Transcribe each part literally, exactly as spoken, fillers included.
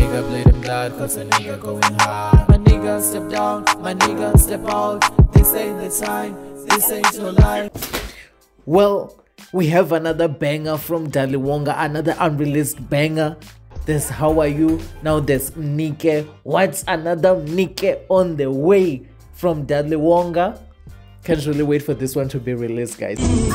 nigga bleeding blood, cause a nigga going hard. My nigga step down, my nigga step out. This ain't the time, this ain't your life. Well, we have another banger from Daliwonga, another unreleased banger. There's How Are You, now there's Mnike. What's another Mnike on the way from Daliwonga? Can't really wait for this one to be released, guys.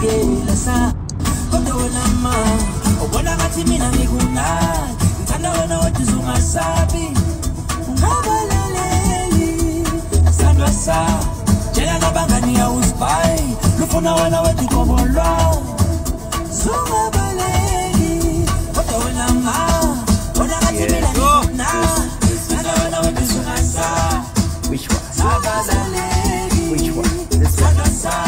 Which one? Which one? This one.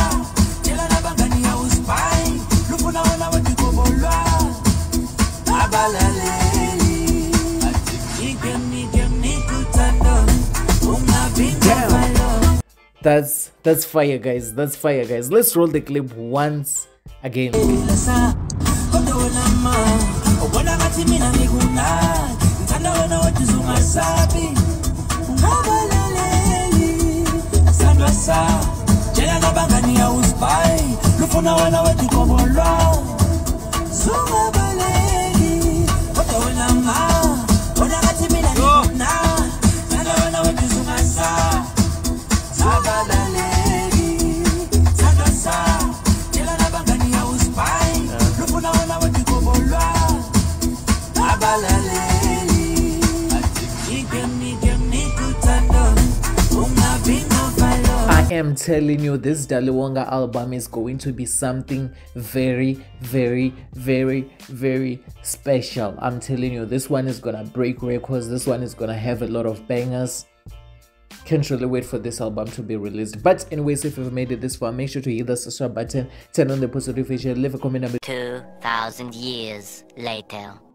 Damn. That's that's fire, guys. That's fire, guys. Let's roll the clip once again. I am telling you, this Daliwonga album is going to be something very, very, very, very special. I'm telling you, this one is gonna break records. This one is gonna have a lot of bangers. Can't really wait for this album to be released. But anyways, if you've made it this far, make sure to hit the subscribe button, turn on the post notification, leave a comment. Two thousand years later.